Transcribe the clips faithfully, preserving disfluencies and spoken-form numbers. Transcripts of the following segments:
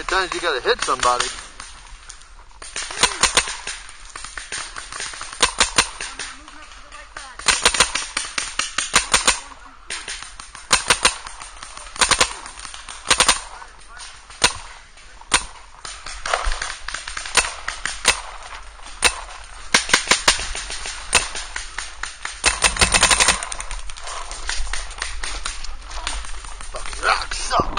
times you gotta hit somebody. Fucking rocks suck.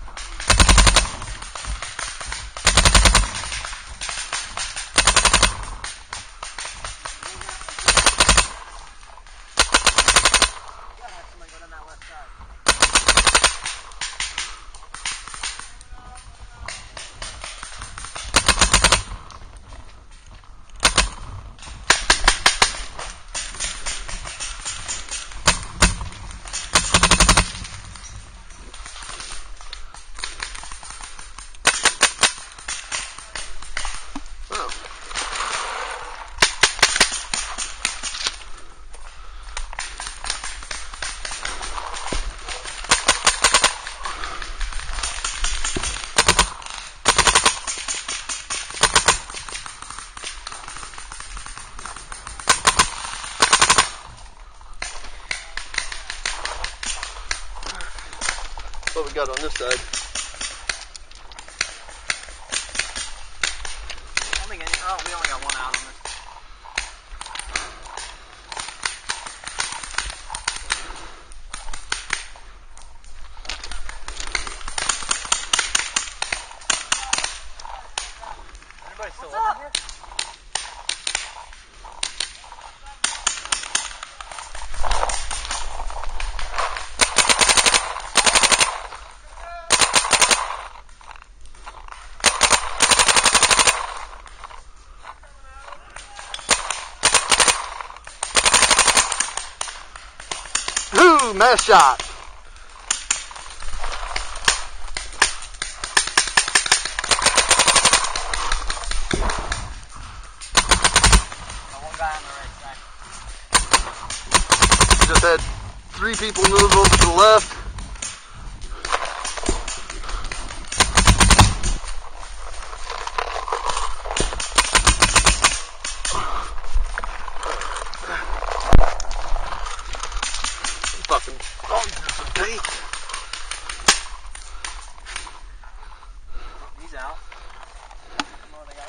What we got on this side? I think any, oh, we only got one out on this. Anybody still living here? Ooh, mess shot. One guy on the right side. Just had three people move over to the left. Fucking dogs in some paint. He's out. More they got.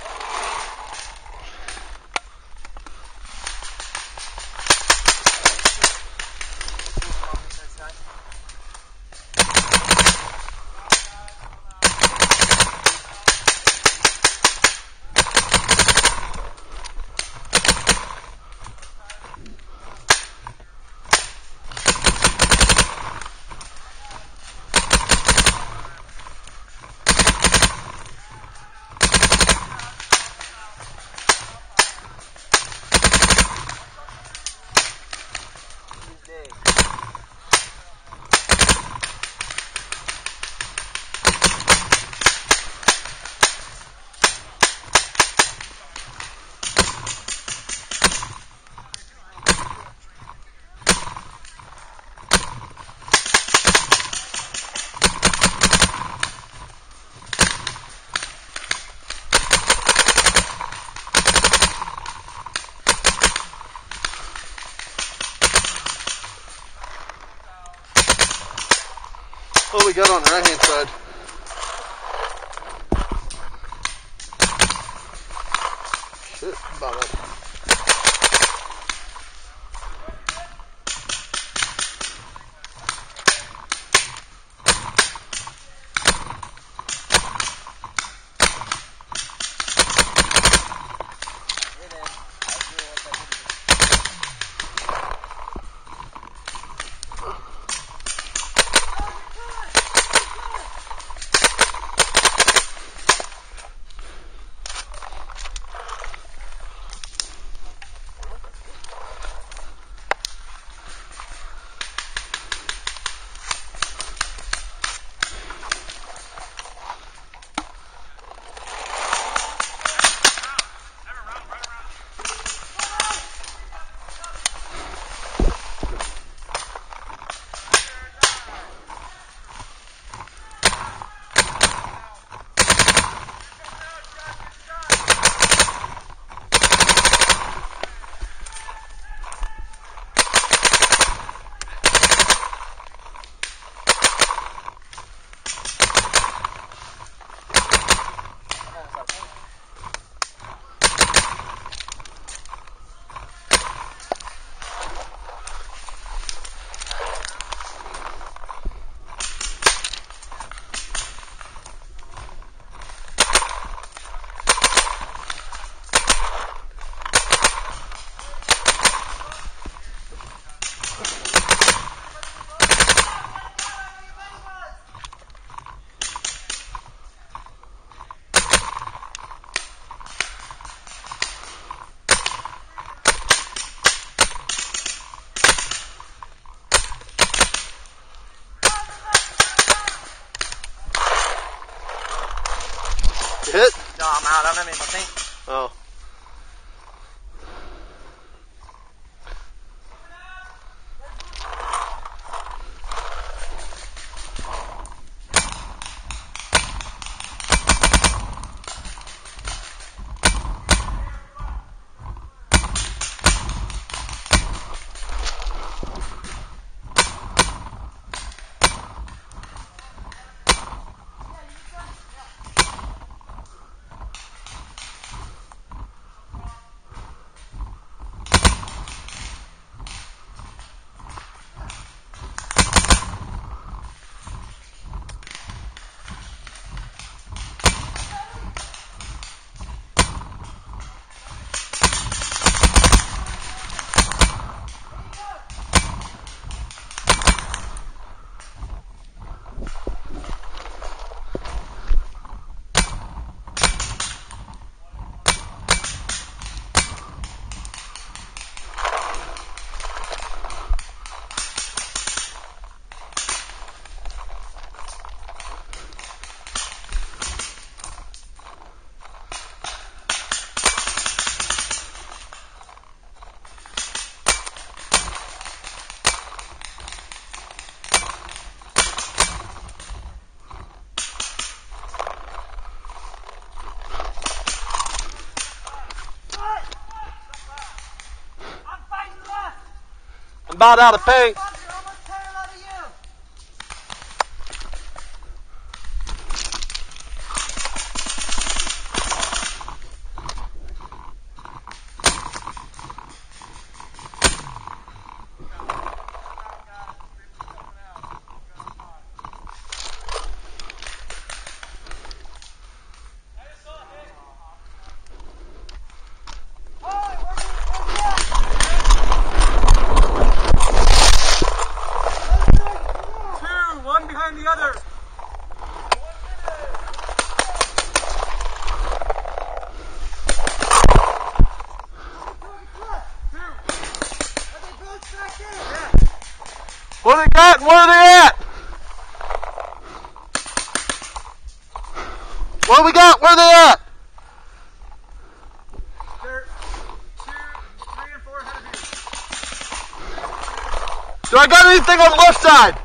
What we got on the right hand side? Shit, about up. hit? No, I'm out. I don't have any of my things. Oh. I'm about out of paint. The other. What they got? Where are they at? What do we got? Where are they at? They're two, three, and four ahead of you. Do I got anything on the left side?